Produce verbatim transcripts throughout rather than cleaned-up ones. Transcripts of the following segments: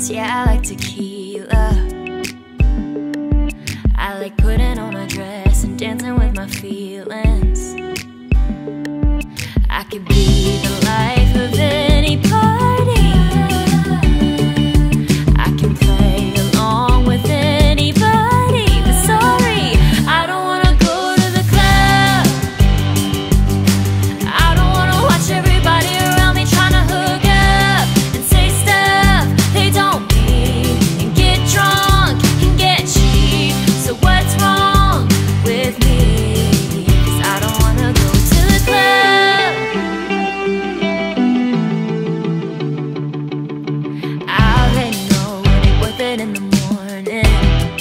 shots, yeah, I like tequila. I like putting on a dress and dancing with my feelings. I could be the life of any party. I can play along with anybody. But sorry, I don't wanna go to the club. I don't wanna watch everybody around me trying to hook up and say stuff they don't mean, and get drunk and get cheap. So what's wrong with me? 'Cause I don't wanna go to the club. I already know it ain't worth it in the morning.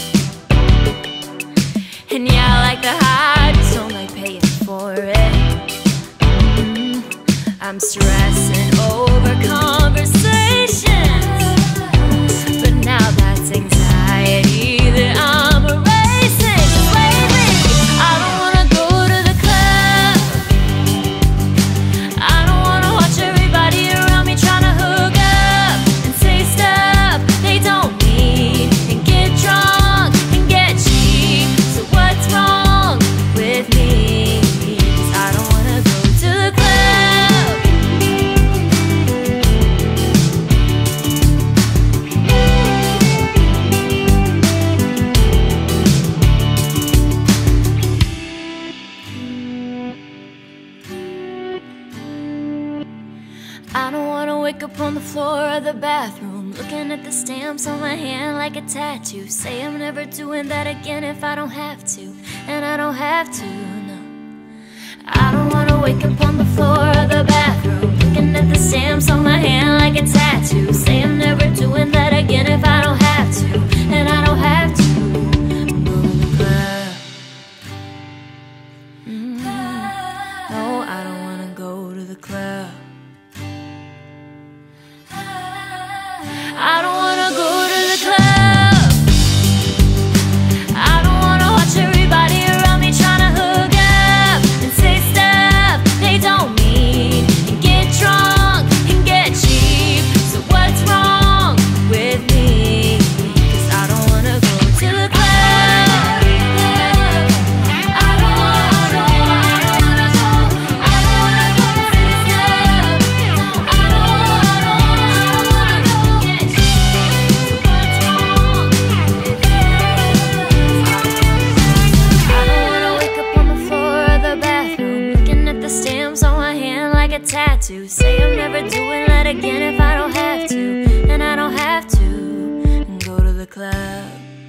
And yeah, I like the high, just don't like paying for it. mm, I'm stressing over conversations, but now that's anxiety that I'm erasing. 'Cause lately, I don't wanna go to the club. I don't wanna watch everybody around me trying to hook up and say stuff they don't mean, and get drunk and get cheap. So what's wrong with me? 'Cause I don't wanna go to the club. I don't wanna wake up on the floor of the bathroom, looking at the stamps on my hand like a tattoo. Say I'm never doing that again if I don't have to, and I don't have to, no. I don't wanna wake up on the floor of the bathroom, looking at the stamps on my hand like a tattoo. Say I'm never doing that again if I don't have to, and I don't have to. Go to the club. Mm, no, I don't wanna go to the club. I don't wanna go to the club. I don't wanna watch everybody around me trying to hook up and say stuff they don't mean, and get drunk and get cheap. So what's wrong with me? 'Cause I don't wanna go to the club. I don't wanna go, I don't wanna go, I don't wanna go say stuff. I don't wanna, I don't wanna go get cheap. So what's wrong with me? I don't wanna wake up on the floor of the bathroom, looking at the stamps on my hand like a tattoo. Say I'm never doing that again if I don't have to, and I don't have to. And go to the club.